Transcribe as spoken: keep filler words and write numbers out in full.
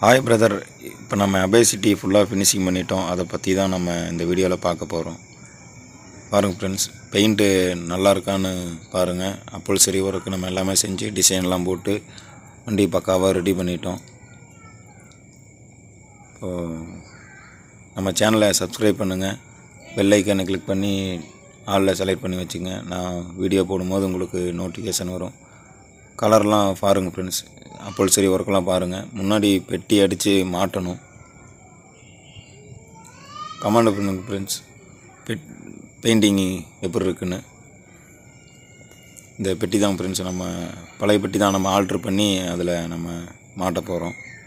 Hi brother, இப்போ நம்ம Abe city ஃபுல்லாக ஃபினிஷிங் பண்ணிட்டோம். அதை பற்றி தான் நம்ம இந்த வீடியோவில் பார்க்க போகிறோம். பாருங்கள் ஃப்ரெண்ட்ஸ், பெயிண்ட்டு நல்லா இருக்கான்னு பாருங்கள். அப்போல் சரி ஒர்க்கு நம்ம எல்லாமே செஞ்சு டிசைன்லாம் போட்டு வண்டி பக்காவாக ரெடி பண்ணிட்டோம். இப்போது நம்ம சேனலை சப்ஸ்கிரைப் பண்ணுங்கள், பெல் ஐக்கானை கிளிக் பண்ணி ஆளில் செலக்ட் பண்ணி வச்சுங்க. நான் வீடியோ போடும்போது உங்களுக்கு நோட்டிஃபிகேஷன் வரும். கலர்லாம் பாருங்கள் ஃப்ரெண்ட்ஸ், அப்போல் சரி ஒர்க்கெலாம் பாருங்கள். முன்னாடி பெட்டி அடித்து மாட்டணும். கமெண்ட் பண்ணுங்க ஃப்ரெண்ட்ஸ், பெட் பெயிண்டிங் எப்படி இருக்குன்னு. இந்த பெட்டி தான் ஃப்ரெண்ட்ஸ், நம்ம பழைய பெட்டி தான் நம்ம ஆல்ட்ரு பண்ணி அதில் நம்ம மாட்ட போகிறோம்.